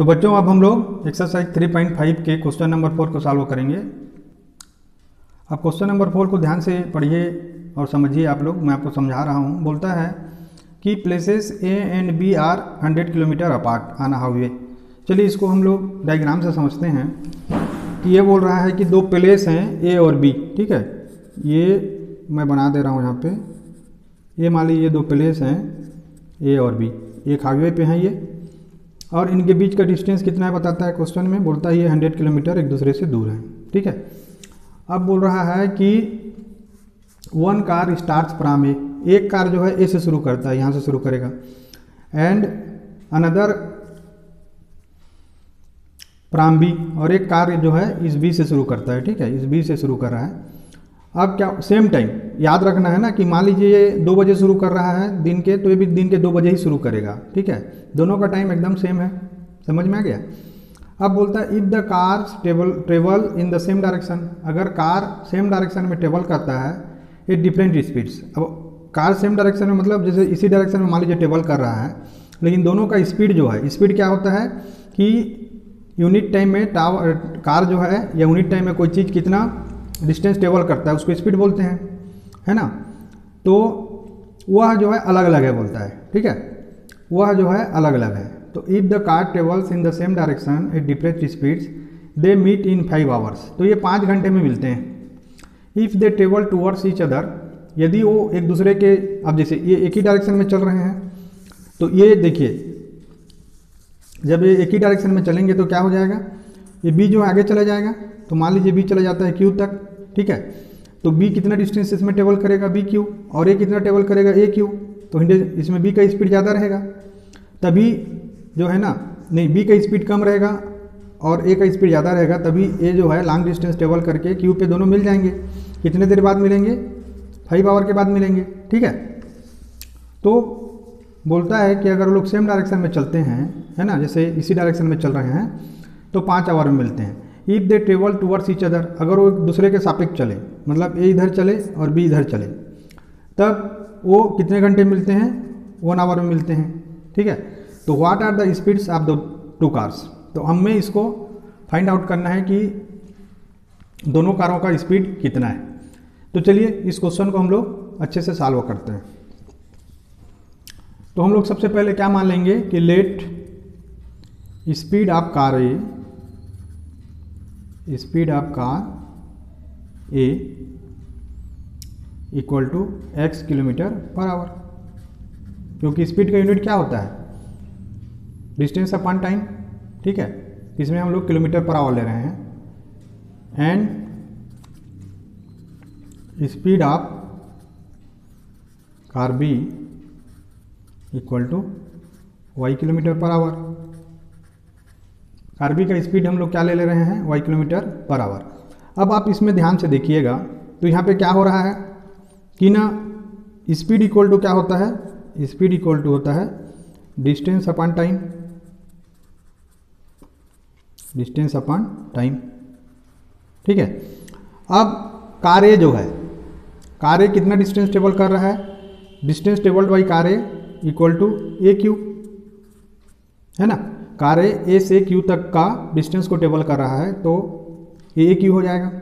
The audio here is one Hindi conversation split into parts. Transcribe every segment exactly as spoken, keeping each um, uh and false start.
तो बच्चों अब हम लोग एक्सरसाइज थ्री पॉइंट फाइव के क्वेश्चन नंबर फोर को सॉल्व करेंगे। अब क्वेश्चन नंबर फोर को ध्यान से पढ़िए और समझिए आप लोग, मैं आपको समझा रहा हूँ। बोलता है कि places A and B are hundred kilometre apart on highway. चलिए इसको हम लोग डायग्राम से समझते हैं कि ये बोल रहा है कि दो प्लेस हैं ए और बी, ठीक है। ये मैं बना दे रहा हूँ यहाँ पे, ये मान लीजिए दो प्लेस हैं ए और बी, एक हाईवे पे हैं ये, और इनके बीच का डिस्टेंस कितना है बताता है क्वेश्चन में। बोलता है ये हंड्रेड किलोमीटर एक दूसरे से दूर है, ठीक है। अब बोल रहा है कि one car starts from A, एक कार जो है ए से शुरू करता है, यहाँ से शुरू करेगा, एंड अनदर फ्रॉम बी, और एक कार जो है इस बी से शुरू करता है, ठीक है, इस बी से शुरू कर रहा है। अब क्या सेम टाइम याद रखना है ना कि मान लीजिए ये दो बजे शुरू कर रहा है दिन के, तो ये भी दिन के दो बजे ही शुरू करेगा, ठीक है। दोनों का टाइम एकदम सेम है, समझ में आ गया। अब बोलता है if the car travel travel in the same direction, अगर कार सेम डायरेक्शन में ट्रेवल करता है एट डिफरेंट स्पीड्स। अब कार सेम डायरेक्शन में मतलब जैसे इसी डायरेक्शन में मान लीजिए ट्रेवल कर रहा है, लेकिन दोनों का स्पीड जो है, स्पीड क्या होता है कि यूनिट टाइम में टावर कार जो है या यूनिट टाइम में कोई चीज़ कितना डिस्टेंस ट्रेवल करता है उसको स्पीड बोलते हैं, है ना। तो वह जो है अलग अलग है बोलता है, ठीक है, वह जो है अलग अलग है। तो if the car travels in the same direction at different speeds they meet in five hours, तो ये पाँच घंटे में मिलते हैं। If they travel towards each other, यदि वो एक दूसरे के, अब जैसे ये एक ही डायरेक्शन में चल रहे हैं, तो ये देखिए जब ये एक ही डायरेक्शन में चलेंगे तो क्या हो जाएगा, ये बी जो आगे चला जाएगा, तो मान लीजिए बी चला जाता है क्यू तक, ठीक है। तो बी कितना डिस्टेंस इसमें ट्रेवल करेगा बी क्यू, और ए कितना ट्रेवल करेगा ए क्यू, तो इसमें बी का स्पीड ज़्यादा रहेगा, तभी जो है ना, नहीं बी का स्पीड कम रहेगा और ए का स्पीड ज़्यादा रहेगा, तभी ए जो है लॉन्ग डिस्टेंस ट्रेवल करके क्यू पे दोनों मिल जाएंगे। कितने देर बाद मिलेंगे, फाइव आवर के बाद मिलेंगे, ठीक है। तो बोलता है कि अगर लोग सेम डायरेक्शन में चलते हैं, है ना, जैसे इसी डायरेक्शन में चल रहे हैं, तो पाँच आवर में मिलते हैं। If they travel towards each other, अगर वो एक दूसरे के सापेक्ष चले, मतलब ए इधर चले और बी इधर चले, तब वो कितने घंटे मिलते हैं, वन आवर में मिलते हैं, ठीक है। तो what are the speeds of the two cars, तो हमें इसको फाइंड आउट करना है कि दोनों कारों का स्पीड कितना है। तो चलिए इस क्वेश्चन को हम लोग अच्छे से सॉल्व करते हैं। तो हम लोग सबसे पहले क्या मान लेंगे कि let speed of car A, speed of car A equal to X kilometre per hour, क्योंकि स्पीड का यूनिट क्या होता है, डिस्टेंस अपॉन टाइम, ठीक है। इसमें हम लोग किलोमीटर पर आवर ले रहे हैं। And speed of car B equal to Y kilometre per hour. Car B का स्पीड हम लोग क्या ले ले रहे हैं, वाई किलोमीटर पर आवर। अब आप इसमें ध्यान से देखिएगा, तो यहाँ पे क्या हो रहा है कि ना स्पीड इक्वल टू क्या होता है, स्पीड इक्वल टू होता है distance upon time, distance upon time, ठीक है। अब कार ए जो है, कार ए कितना डिस्टेंस ट्रेवल कर रहा है, distance travelled by car A equal to A Q, है ना। कार ए ए से क्यू तक का डिस्टेंस को ट्रेवल कर रहा है, तो ए ए क्यू हो जाएगा।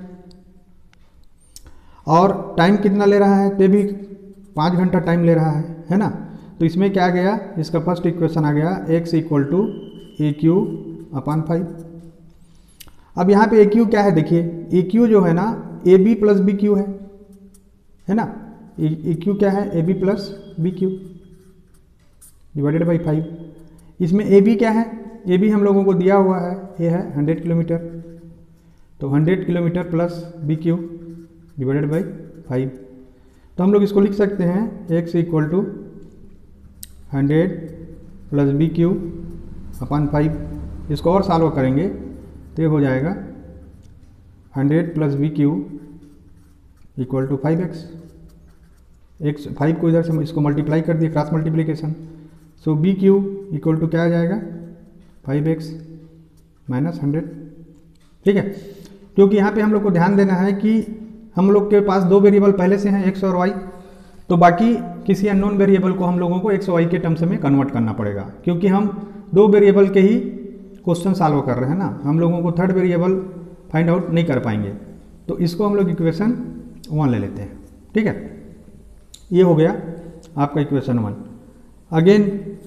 और टाइम कितना ले रहा है, तो भी पाँच घंटा टाइम ले रहा है, है ना। तो इसमें क्या गया, इसका फर्स्ट इक्वेशन आ गया X equal to A Q upon five. अब यहाँ पे ए क्यू क्या है, देखिए ए क्यू जो है ना A B plus B Q है, है ना। ए क्यू क्या है, A B plus B Q divided by five. इसमें ए बी क्या है, ए बी हम लोगों को दिया हुआ है, ये है हंड्रेड किलोमीटर, तो hundred kilometre plus B Q divided by five. तो हम लोग इसको लिख सकते हैं X equal to hundred plus B Q upon five. इसको और सॉल्व करेंगे तो ये हो जाएगा hundred plus B Q equal to five X. X five को इधर से इसको मल्टीप्लाई कर दिए, cross multiplication, so B Q equal to क्या आ जाएगा, फाइव एक्स माइनस हंड्रेड, ठीक है। क्योंकि यहाँ पे हम लोग को ध्यान देना है कि हम लोग के पास दो वेरिएबल पहले से हैं एक्स और वाई, तो बाकी किसी अननोन वेरिएबल को हम लोगों को एक्स वाई के टर्म्स में कन्वर्ट करना पड़ेगा, क्योंकि हम दो वेरिएबल के ही क्वेश्चन सॉल्व कर रहे हैं ना, हम लोगों को थर्ड वेरिएबल फाइंड आउट नहीं कर पाएंगे, तो इसको हम लोग इक्वेशन वन ले लेते हैं। ठीक है, ये हो गया आपका इक्वेशन वन। अगेन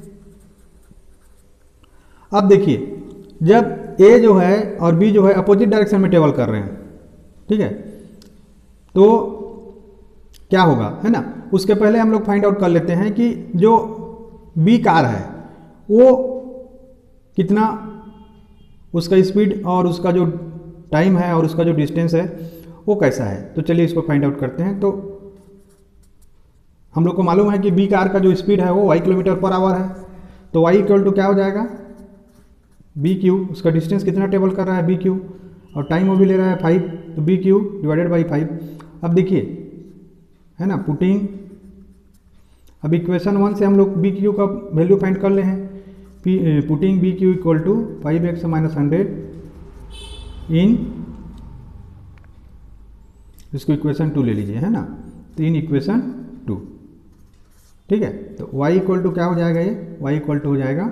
अब देखिए, जब ए जो है और बी जो है अपोजिट डायरेक्शन में ट्रेवल कर रहे हैं, ठीक है, तो क्या होगा, है ना। उसके पहले हम लोग फाइंड आउट कर लेते हैं कि जो बी कार है वो कितना, उसका स्पीड और उसका जो टाइम है और उसका जो डिस्टेंस है वो कैसा है। तो चलिए इसको फाइंड आउट करते हैं। तो हम लोग को मालूम है कि बी कार का जो स्पीड है वो वाई किलोमीटर पर आवर है, तो वाई इक्वल टू क्या हो जाएगा, बी क्यू, उसका डिस्टेंस कितना ट्रेवल कर रहा है बी क्यू, और टाइम वो भी ले रहा है फाइव, तो B Q divided by five. अब देखिए, है ना, पुटिंग, अब इक्वेशन वन से हम लोग बी क्यू का वैल्यू फाइंड कर ले हैं, P putting B Q equal to five X minus hundred in, इसको इक्वेशन टू ले लीजिए, है ना, तो इन इक्वेशन टू। ठीक है, तो y इक्वल टू क्या हो जाएगा, ये y इक्वल टू हो जाएगा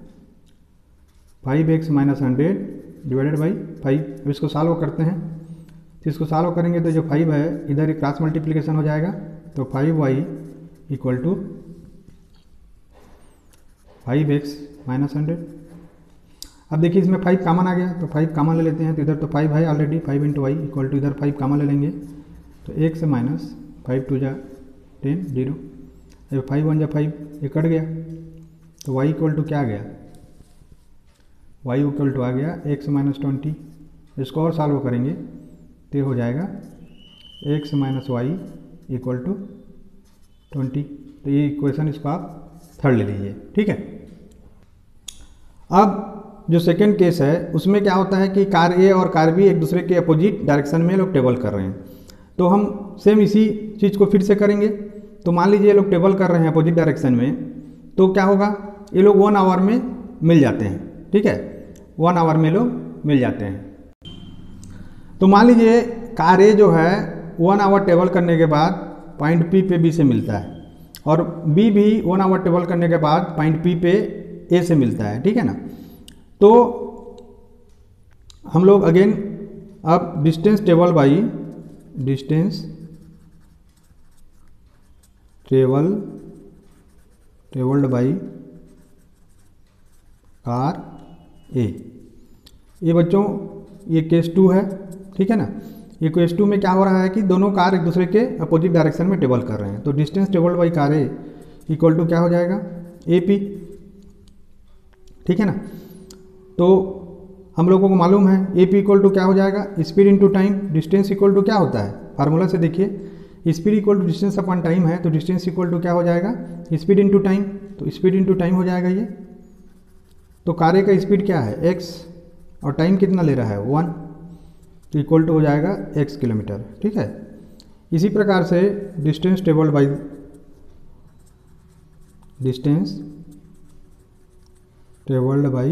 five X minus hundred divided by five. अब इसको सॉल्व करते हैं, तो इसको सॉल्व करेंगे तो जो फाइव है इधर एक क्रॉस मल्टीप्लिकेशन हो जाएगा, तो five Y equal to five X minus hundred. अब देखिए इसमें फाइव कामन आ गया, तो फाइव कामन ले लेते हैं, तो इधर तो फाइव है already, five into Y equal to इधर फाइव कामन ले लेंगे, तो एक से माइनस फाइव टू जा टेन जीरो, अब फाइव वन जा फाइव, ये कट गया, तो वाई इक्वल टू क्या आ गया, वाई इक्वल टू आ गया एक्स माइनस ट्वेंटी। इसको और सॉल्व करेंगे तो हो जाएगा x minus Y equal to twenty. तो ये इक्वेशन, इसको आप थर्ड ले लीजिए। ठीक है, अब जो सेकेंड केस है उसमें क्या होता है कि कार ए और कार बी एक दूसरे के अपोजिट डायरेक्शन में लोग ट्रेवल कर रहे हैं, तो हम सेम इसी चीज़ को फिर से करेंगे। तो मान लीजिए ये लोग ट्रेवल कर रहे हैं अपोजिट डायरेक्शन में, तो क्या होगा, ये लोग वन आवर में मिल जाते हैं। ठीक है, वन आवर में लोग मिल जाते हैं। तो मान लीजिए कार ए जो है वन आवर ट्रेवल करने के बाद पॉइंट पी पे बी से मिलता है, और बी भी वन आवर ट्रेवल करने के बाद पॉइंट पी पे ए से मिलता है। ठीक है ना, तो हम लोग अगेन अब distance travel by distance travel travelled by car A, ये बच्चों ये केस टू है। ठीक है ना, ये केस टू में क्या हो रहा है कि दोनों कार एक दूसरे के अपोजिट डायरेक्शन में ट्रेवल कर रहे हैं, तो distance travelled by car A equal to क्या हो जाएगा, ए पी। ठीक है ना, तो हम लोगों को मालूम है ए पी इक्वल टू क्या हो जाएगा, speed into time. Distance equal to क्या होता है, फार्मूला से देखिए, speed equal to distance upon time है, तो डिस्टेंस इक्वल टू क्या हो जाएगा, स्पीड इंटू टाइम, तो स्पीड इंटू टाइम हो जाएगा ये। तो कार ए का स्पीड क्या है, एक्स, और टाइम कितना ले रहा है, वन, तो इक्वल टू हो जाएगा एक्स किलोमीटर। ठीक है, इसी प्रकार से distance travelled by distance travelled by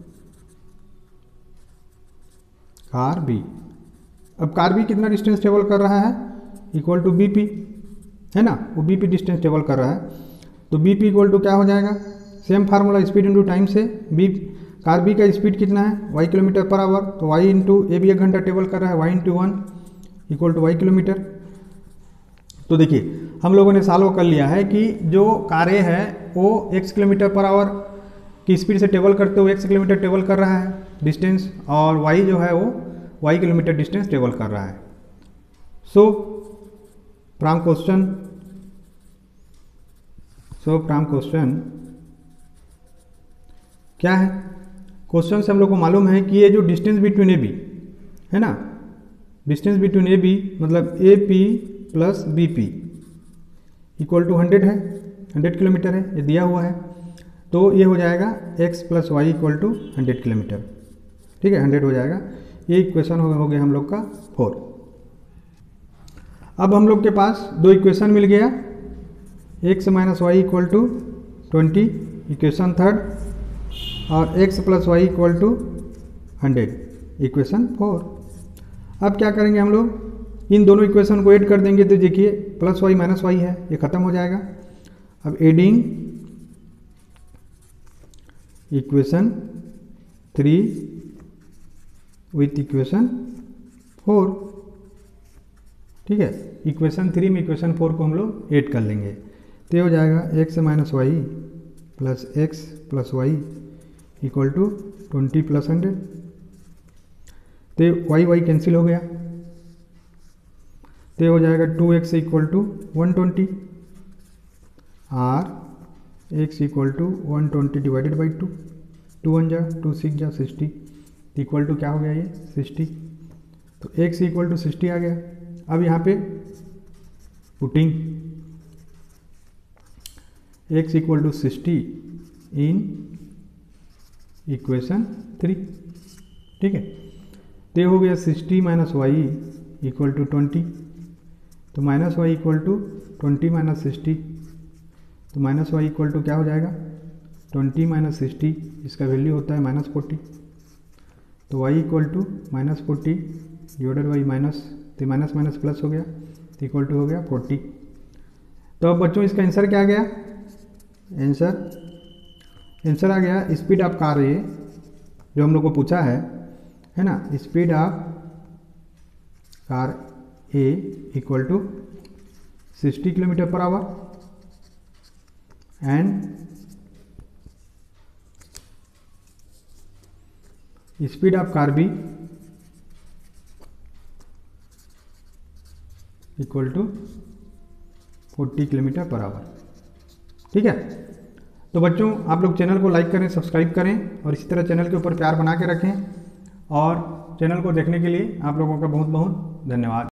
car B. अब कार बी कितना डिस्टेंस ट्रेवल कर रहा है, इक्वल टू बी पी, है ना, वो बी पी डिस्टेंस ट्रेवल कर रहा है, तो बी पी इक्वल टू क्या हो जाएगा, same formula speed into time से, बी कार बी का स्पीड कितना है, वाई किलोमीटर पर आवर, तो वाई इंटू ए बी एक घंटा ट्रेवल कर रहा है, y into one equal to Y kilometre. तो देखिए हम लोगों ने सॉल्व कर लिया है कि जो कार ए है वो एक्स किलोमीटर पर आवर की स्पीड से ट्रेवल करते हुए एक्स किलोमीटर ट्रेवल कर रहा है डिस्टेंस, और वाई जो है वो वाई किलोमीटर डिस्टेंस ट्रेवल कर रहा है। So from question so from question क्या है, क्वेश्चन से हम लोग को मालूम है कि ये जो डिस्टेंस बिटवीन ए बी है ना, डिस्टेंस बिटवीन ए बी मतलब A P plus B P equal to hundred है, हंड्रेड किलोमीटर है, ये दिया हुआ है, तो ये हो जाएगा x plus y equal to hundred kilometre. ठीक है, हंड्रेड हो जाएगा, ये इक्वेशन हो, हो गया हम लोग का फोर। अब हम लोग के पास दो इक्वेशन मिल गया, x minus Y equal to twenty equation third, और x plus y equal to hundred equation four. अब क्या करेंगे हम लोग, इन दोनों इक्वेशन को ऐड कर देंगे, तो देखिए प्लस वाई माइनस वाई है, ये खत्म हो जाएगा। अब adding equation three with equation four. ठीक है, इक्वेशन थ्री में इक्वेशन फोर को हम लोग ऐड कर लेंगे, तो ये हो जाएगा x minus y plus x plus y equal to twenty plus hundred. तो वाई वाई कैंसिल हो गया, तो हो जाएगा two x equal to one twenty, or x equal to one twenty divided by two, two one जा टू सिक्स जा सिक्सटी, इक्वल टू क्या हो गया ये सिक्सटी। तो एक्स इक्वल टू सिक्सटी आ गया। अब यहाँ पे putting x equal to sixty in equation three. ठीक है, तो हो गया sixty minus Y equal to twenty, तो minus Y equal to twenty minus sixty, तो माइनस वाई इक्वल टू क्या हो जाएगा ट्वेंटी माइनस सिक्सटी, इसका वैल्यू होता है माइनस फोर्टी, तो y equal to minus forty divided by minus, तो माइनस माइनस प्लस हो गया, तो इक्वल टू हो गया फोर्टी। तो अब बच्चों इसका आंसर क्या आ गया, आंसर आंसर आ गया स्पीड ऑफ कार ए, जो हम लोग को पूछा है है ना, speed of car A equal to sixty kilometre per hour and speed of car B equal to forty kilometre per hour. ठीक है, तो बच्चों आप लोग चैनल को लाइक करें, सब्सक्राइब करें और इसी तरह चैनल के ऊपर प्यार बना के रखें, और चैनल को देखने के लिए आप लोगों का बहुत बहुत धन्यवाद।